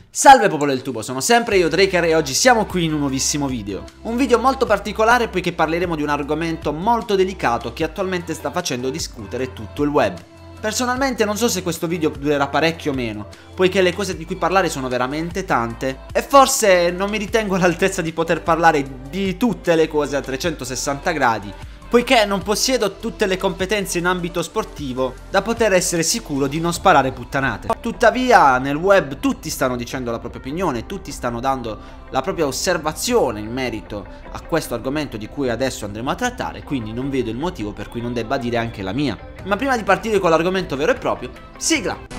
Salve popolo del tubo, sono sempre io Draker e oggi siamo qui in un nuovissimo video. Un video molto particolare poiché parleremo di un argomento molto delicato che attualmente sta facendo discutere tutto il web. Personalmente non so se questo video durerà parecchio o meno, poiché le cose di cui parlare sono veramente tante e forse non mi ritengo all'altezza di poter parlare di tutte le cose a 360 gradi, poiché non possiedo tutte le competenze in ambito sportivo da poter essere sicuro di non sparare puttanate. Tuttavia nel web tutti stanno dicendo la propria opinione, tutti stanno dando la propria osservazione in merito a questo argomento di cui adesso andremo a trattare, quindi non vedo il motivo per cui non debba dire anche la mia. Ma prima di partire con l'argomento vero e proprio, sigla!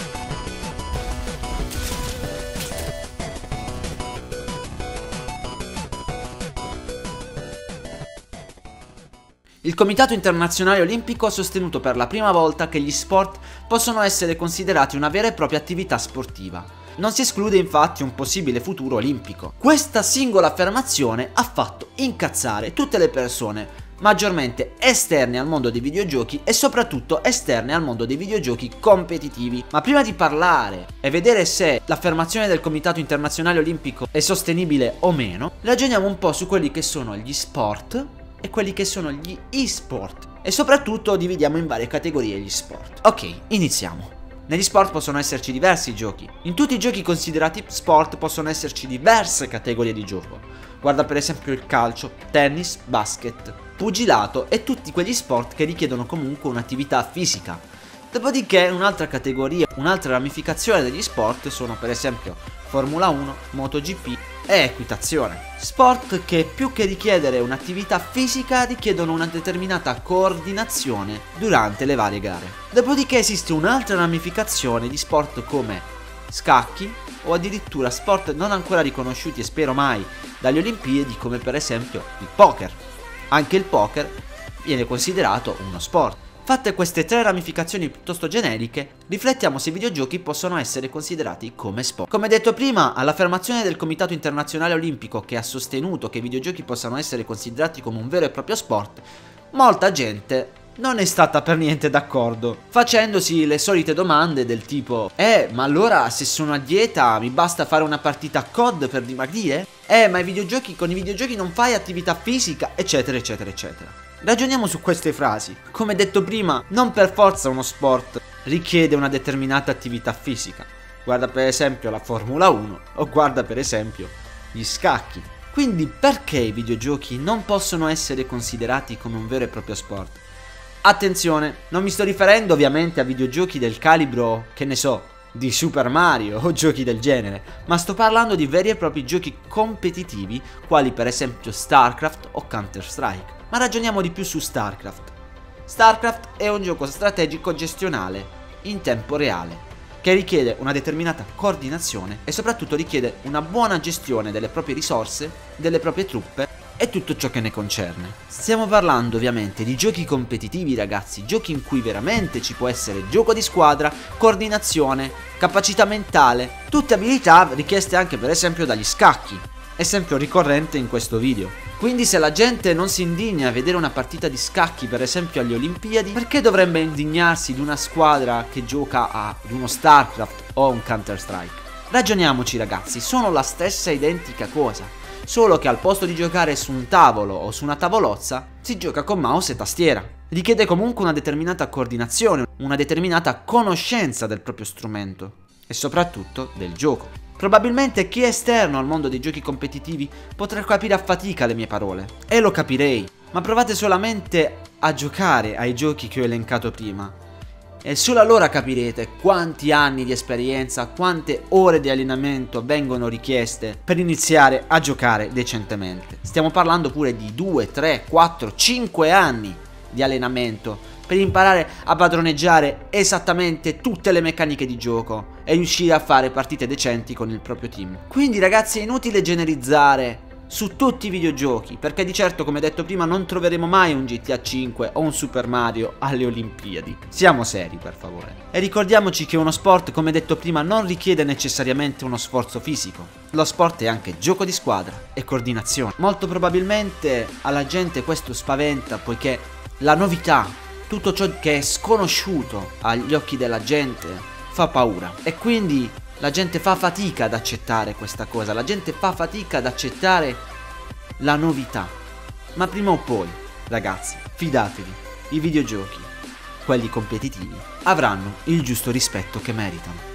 Il Comitato Internazionale Olimpico ha sostenuto per la prima volta che gli sport possono essere considerati una vera e propria attività sportiva. Non si esclude infatti un possibile futuro olimpico. Questa singola affermazione ha fatto incazzare tutte le persone maggiormente esterne al mondo dei videogiochi e soprattutto esterne al mondo dei videogiochi competitivi. Ma prima di parlare e vedere se l'affermazione del Comitato Internazionale Olimpico è sostenibile o meno, ragioniamo un po' su quelli che sono gli sport e quelli che sono gli e-sport e soprattutto dividiamo in varie categorie gli sport. Ok, iniziamo. Negli sport possono esserci diversi giochi. In tutti i giochi considerati sport possono esserci diverse categorie di gioco. Guarda per esempio il calcio, tennis, basket, pugilato e tutti quegli sport che richiedono comunque un'attività fisica. Dopodiché un'altra categoria, un'altra ramificazione degli sport sono per esempio Formula 1, MotoGP e equitazione. Sport che più che richiedere un'attività fisica richiedono una determinata coordinazione durante le varie gare. Dopodiché esiste un'altra ramificazione di sport come scacchi o addirittura sport non ancora riconosciuti e spero mai dalle Olimpiadi come per esempio il poker. Anche il poker viene considerato uno sport. Fatte queste tre ramificazioni piuttosto generiche, riflettiamo se i videogiochi possono essere considerati come sport. Come detto prima, all'affermazione del Comitato Internazionale Olimpico che ha sostenuto che i videogiochi possano essere considerati come un vero e proprio sport, molta gente non è stata per niente d'accordo, facendosi le solite domande del tipo ma allora se sono a dieta mi basta fare una partita a COD per dimagrire? Ma con i videogiochi non fai attività fisica, eccetera eccetera eccetera. Ragioniamo su queste frasi. Come detto prima, non per forza uno sport richiede una determinata attività fisica. Guarda per esempio la Formula 1 o guarda per esempio gli scacchi. Quindi perché i videogiochi non possono essere considerati come un vero e proprio sport? Attenzione, non mi sto riferendo ovviamente a videogiochi del calibro, che ne so, di Super Mario o giochi del genere, ma sto parlando di veri e propri giochi competitivi quali per esempio StarCraft o Counter-Strike. Ma ragioniamo di più su StarCraft. StarCraft è un gioco strategico gestionale in tempo reale che richiede una determinata coordinazione e soprattutto richiede una buona gestione delle proprie risorse, delle proprie truppe e tutto ciò che ne concerne. Stiamo parlando ovviamente di giochi competitivi ragazzi, giochi in cui veramente ci può essere gioco di squadra, coordinazione, capacità mentale, tutte abilità richieste anche per esempio dagli scacchi, esempio ricorrente in questo video. Quindi se la gente non si indigna a vedere una partita di scacchi per esempio alle Olimpiadi, perché dovrebbe indignarsi di una squadra che gioca ad uno StarCraft o un Counter-Strike? Ragioniamoci ragazzi, sono la stessa identica cosa, solo che al posto di giocare su un tavolo o su una tavolozza si gioca con mouse e tastiera. Richiede comunque una determinata coordinazione, una determinata conoscenza del proprio strumento e soprattutto del gioco. Probabilmente chi è esterno al mondo dei giochi competitivi potrà capire a fatica le mie parole, e lo capirei, ma provate solamente a giocare ai giochi che ho elencato prima e solo allora capirete quanti anni di esperienza, quante ore di allenamento vengono richieste per iniziare a giocare decentemente. Stiamo parlando pure di 2, 3, 4, 5 anni di allenamento per imparare a padroneggiare esattamente tutte le meccaniche di gioco e riuscire a fare partite decenti con il proprio team. Quindi ragazzi è inutile generalizzare su tutti i videogiochi, perché di certo come detto prima non troveremo mai un GTA 5 o un Super Mario alle Olimpiadi. Siamo seri per favore. E ricordiamoci che uno sport come detto prima non richiede necessariamente uno sforzo fisico. Lo sport è anche gioco di squadra e coordinazione. Molto probabilmente alla gente questo spaventa poiché la novità, tutto ciò che è sconosciuto agli occhi della gente fa paura e quindi La gente fa fatica ad accettare questa cosa, la gente fa fatica ad accettare la novità. Ma prima o poi, ragazzi, fidatevi, i videogiochi, quelli competitivi, avranno il giusto rispetto che meritano.